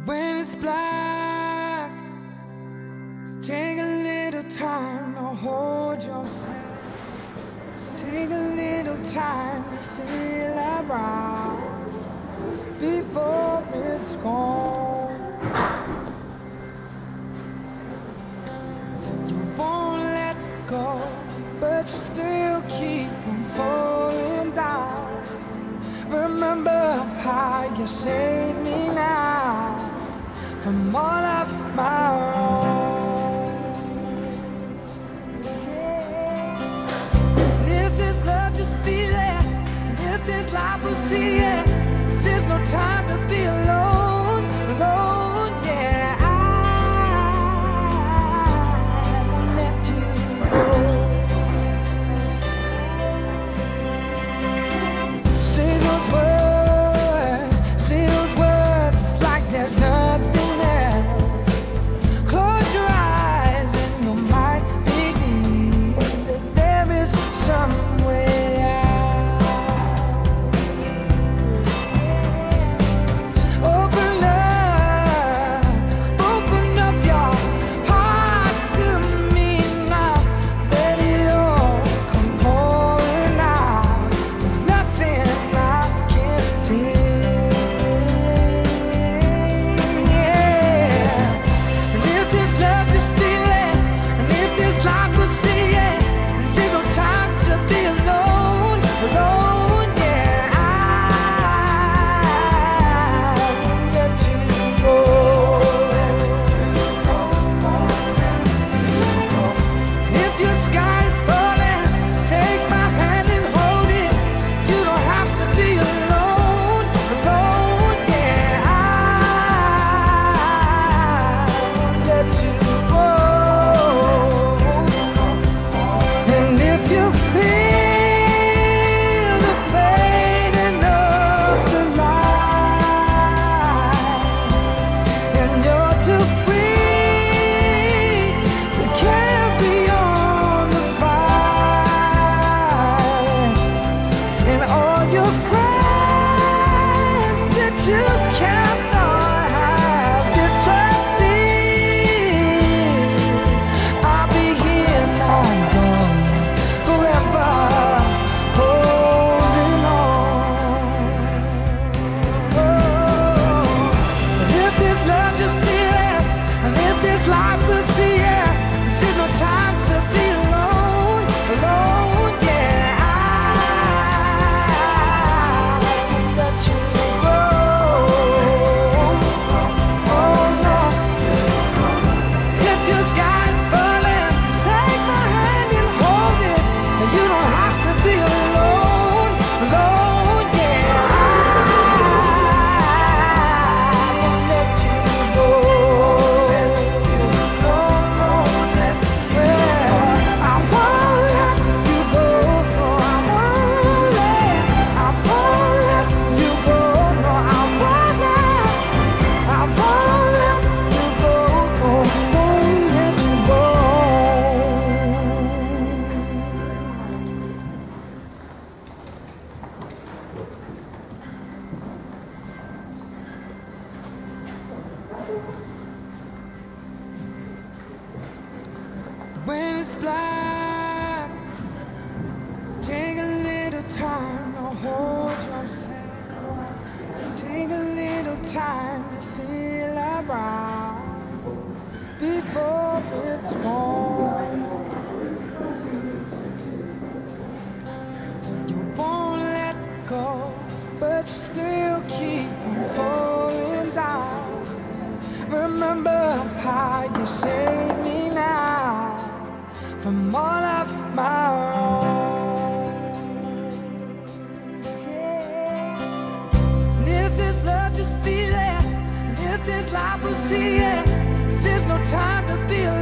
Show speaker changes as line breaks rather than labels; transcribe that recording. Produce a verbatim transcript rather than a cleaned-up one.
When it's black, take a little time to hold yourself. Take a little time to feel around before it's gone. You won't let go, but you still keep on falling down. Remember how you saved me now from all of my wrong. And if this love, just feel it. And if this life, we'll see it. This is no time to be alone, alone, yeah. I won't let you go. Say those words, say those words like there's nothing else. Close your eyes and you might believe that there is some way out. Open up, open up your heart to me now. Let it all come pouring out. There's nothing I can't take. Yeah. And if this love, just feel it. And if this life, will see it. This is no time to be alone, alone, yeah. I won't let you go. And if your sky is falling, just take my hand and hold it. You don't have to be alone, alone, yeah. I won't let you go. And if you feel the fading of the light, and you're too weak to carry on the fight, and all your friends that you cannot have disappear, I'll be here, not gone, forever holding on. Oh, and if this love, just feel it. And if this life, will see it. This is no time to be alone, alone, yeah. I won't let you go. Oh no. If your sky is falling, just take my hand and hold it. And you don't have to be alone, alone, yeah. I won't let you go. No, no, let, yeah. I won't let you go. No, I won't let, I won't let you go. No, I won't let, I won't let you go. No, I won't let you go. When it's black, take a little time to hold yourself. Take a little time to feel around before it's gone. You won't let go, but you still keep on falling down. Remember how you saved me now from all of my wrong. And if this love, just feel it. And if this life, will see it. This is no time to be alone.